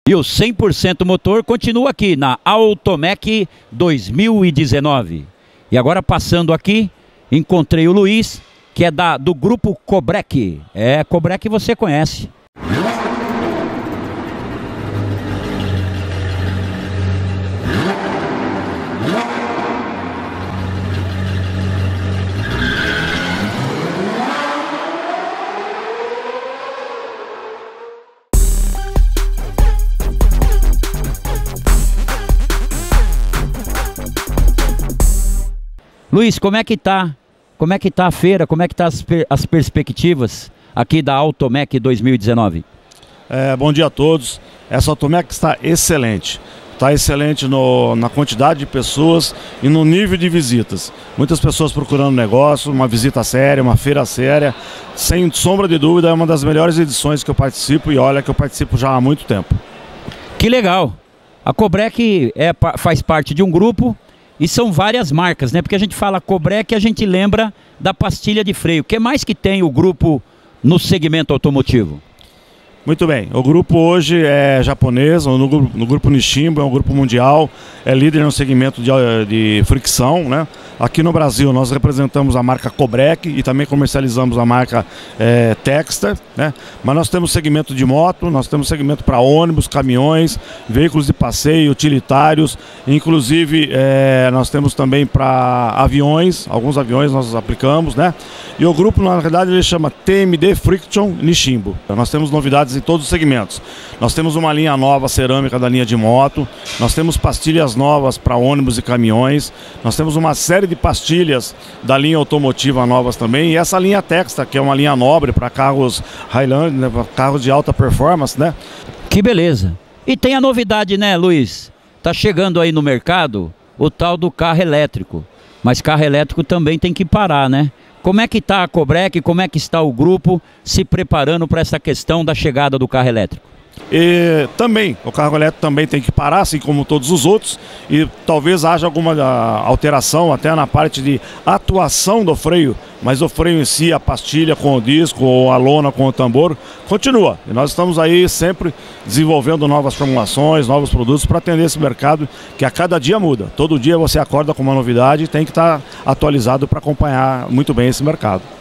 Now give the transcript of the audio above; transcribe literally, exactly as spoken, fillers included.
E o cem por cento motor continua aqui na Automec dois mil e dezenove. E agora passando aqui, encontrei o Luiz, que é da, do grupo Kobrek. É, Kobrek você conhece. Luiz, como é que tá? Como é que tá a feira? Como é que tá as, per as perspectivas aqui da Automec dois mil e dezenove? É, bom dia a todos. Essa Automec está excelente. Está excelente no, na quantidade de pessoas e no nível de visitas. Muitas pessoas procurando negócio, uma visita séria, uma feira séria. Sem sombra de dúvida, é uma das melhores edições que eu participo e olha que eu participo já há muito tempo. Que legal! A Kobrek é, faz parte de um grupo. E são várias marcas, né? Porque a gente fala Kobrek, a gente lembra da pastilha de freio. O que mais que tem o grupo no segmento automotivo? Muito bem, o grupo hoje é japonês, no, no grupo Nishimbo, é um grupo mundial, é líder no segmento de, de fricção, né? Aqui no Brasil nós representamos a marca Kobrek e também comercializamos a marca é, Texter, né? Mas nós temos segmento de moto, nós temos segmento para ônibus, caminhões, veículos de passeio, utilitários, inclusive é, nós temos também para aviões, alguns aviões nós aplicamos, né? E o grupo na verdade ele chama T M D Friction Nishimbo. Nós temos novidades em todos os segmentos. Nós temos uma linha nova cerâmica da linha de moto, nós temos pastilhas novas para ônibus e caminhões, nós temos uma série de pastilhas da linha automotiva novas também, e essa linha Texta, que é uma linha nobre para carros Highland, né, para carros de alta performance, né? Que beleza! E tem a novidade, né, Luiz? Tá chegando aí no mercado o tal do carro elétrico, mas carro elétrico também tem que parar, né? Como é que está a Kobrek, como é que está o grupo se preparando para essa questão da chegada do carro elétrico? E também, o carro elétrico também tem que parar, assim como todos os outros, e talvez haja alguma alteração até na parte de atuação do freio, mas o freio em si, a pastilha com o disco ou a lona com o tambor, continua. E nós estamos aí sempre desenvolvendo novas formulações, novos produtos para atender esse mercado que a cada dia muda. Todo dia você acorda com uma novidade e tem que estar atualizado para acompanhar muito bem esse mercado.